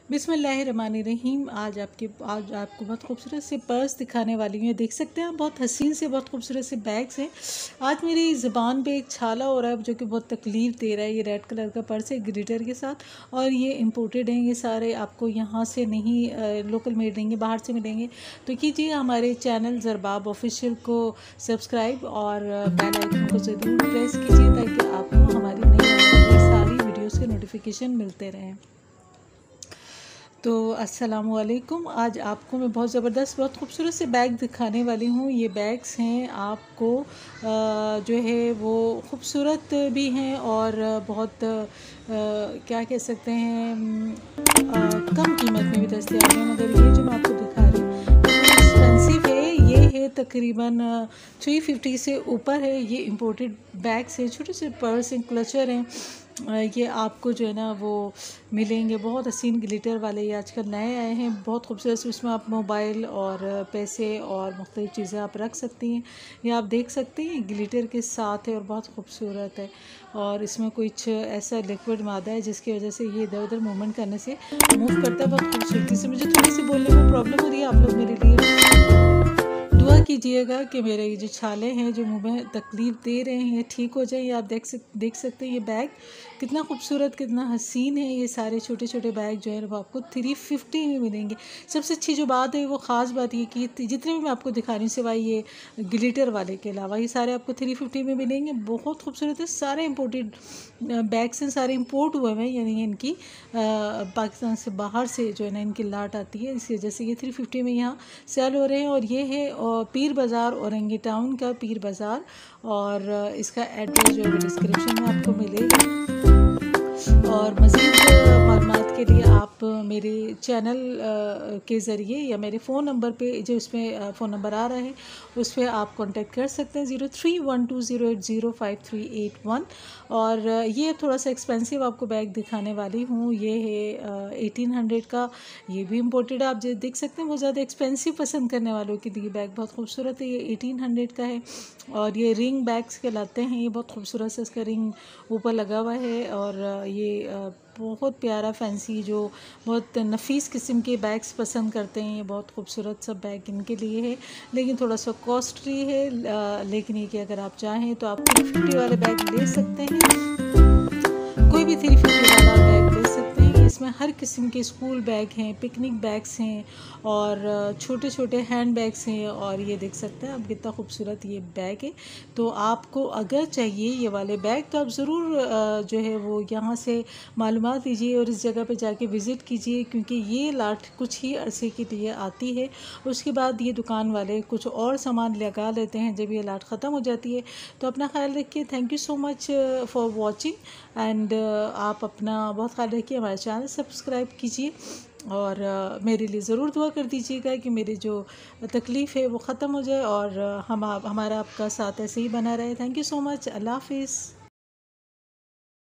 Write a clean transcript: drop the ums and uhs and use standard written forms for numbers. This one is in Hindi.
बिस्मिल्लाहिर्रहमानिर्रहीम। आज आपको बहुत खूबसूरत से पर्स दिखाने वाली हूँ। देख सकते हैं आप, बहुत हसीन से बहुत खूबसूरत से बैग्स हैं। आज मेरी ज़ुबान पे एक छाला हो रहा है जो कि बहुत तकलीफ़ दे रहा है। ये रेड कलर का पर्स है ग्लिटर के साथ, और ये इंपोर्टेड हैं। ये सारे आपको यहाँ से नहीं लोकल मेड नहीं, बाहर से मिलेंगे। तो कीजिए हमारे चैनल ज़रबाब ऑफिशियल को सब्सक्राइब और बेल आइकन को ज़रूर प्रेस कीजिए ताकि आपको हमारी नई आने वाली सारी वीडियोज़ के नोटिफिकेशन मिलते रहें। तो अस्सलामु अलैकुम। आज आपको मैं बहुत ज़बरदस्त बहुत खूबसूरत से बैग दिखाने वाली हूँ। ये बैग्स हैं आपको जो है वो खूबसूरत भी हैं और बहुत क्या कह सकते हैं कम कीमत में भी दस्तयाब हैं। मगर ये जो मैं आपको दिखा रही हूँ एक्सपेंसिव है। ये है तकरीबन 350 से ऊपर है। ये इम्पोर्टेड बैग्स हैं, छोटे से पर्स हैं, क्लचर हैं। ये आपको जो है ना वो मिलेंगे बहुत हसीन ग्लिटर वाले। ये आजकल नए आए हैं, बहुत खूबसूरत। इसमें आप मोबाइल और पैसे और मुख्तलिफ़ चीज़ें आप रख सकती हैं। ये आप देख सकते हैं ग्लिटर के साथ है और बहुत खूबसूरत है। और इसमें कुछ ऐसा लिक्विड मादा है जिसकी वजह से ये इधर उधर मूवमेंट करने से मूव करता है बहुत खूबसूरती से। मुझे थोड़ी सी बोलने में प्रॉब्लम हो रही है, आप लोग मेरे लिए दुआ कीजिएगा कि मेरे ये जो छाले हैं जो मुँह में तकलीफ़ दे रहे हैं ठीक हो जाए। ये आप देख सकते हैं ये बैग कितना खूबसूरत कितना हसीन है। ये सारे छोटे छोटे बैग जो है वो आपको 350 में मिलेंगे। सबसे अच्छी जो बात है वो ख़ास बात ये कि जितने भी मैं आपको दिखा रही हूँ सिवाय ये ग्लिटर वाले के अलावा ये सारे आपको 350 में मिलेंगे। बहुत खूबसूरत है। सारे इम्पोर्टेड बैग्स हैं, सारे इम्पोर्ट हुए हैं, यानी इनकी पाकिस्तान से बाहर से जो है ना इनकी लाट आती है, इसी वजह से ये 350 में यहाँ सेल हो रहे हैं। और ये है पीर बाज़ार, औरंगी टाउन का पीर बाज़ार। और इसका एड्रेस जो है डिस्क्रिप्शन में आपको मिलेगा। और मज़ीद मालूमात के लिए आप मेरे चैनल के ज़रिए या मेरे फ़ोन नंबर पे जो इसमें फ़ोन नंबर आ रहा है उस पर आप कांटेक्ट कर सकते हैं 0312080538 और ये थोड़ा सा एक्सपेंसिव आपको बैग दिखाने वाली हूँ। ये है 1800 का। ये भी इम्पोर्टेड है। आप जो देख सकते हैं बहुत ज़्यादा एक्सपेंसिव पसंद करने वालों के लिए बैग बहुत खूबसूरत है। ये 1800 का है और ये रिंग बैग्स कहलाते हैं। ये बहुत खूबसूरत से इसका रिंग ऊपर लगा हुआ है और ये बहुत प्यारा फैंसी जो बहुत नफीस किस्म के बैग्स पसंद करते हैं, ये बहुत खूबसूरत सब बैग इनके लिए है। लेकिन थोड़ा सा कॉस्टली है, लेकिन ये कि अगर आप चाहें तो आप 350 वाले बैग ले सकते हैं। कोई भी 350 वाला बैग ले सकते हैं। इसमें हर किस्म के स्कूल बैग हैं, पिकनिक बैग्स हैं और छोटे छोटे हैंड बैग्स हैं। और ये देख सकते हैं आप कितना खूबसूरत ये बैग है। तो आपको अगर चाहिए ये वाले बैग तो आप ज़रूर जो है वो यहाँ से मालूमात लीजिए और इस जगह पे जाके विज़िट कीजिए, क्योंकि ये लाट कुछ ही अरसे के लिए आती है। उसके बाद ये दुकान वाले कुछ और सामान लगा लेते हैं जब ये लाट ख़त्म हो जाती है। तो अपना ख्याल रखिए। Thank you so much for watching and आप अपना बहुत ख्याल रखिए। हमारे चैनल सब्सक्राइब कीजिए और मेरे लिए ज़रूर दुआ कर दीजिएगा कि मेरी जो तकलीफ़ है वो ख़त्म हो जाए और हमारा आपका साथ ऐसे ही बना रहे। Thank you so much. Allah हाफ़िज़।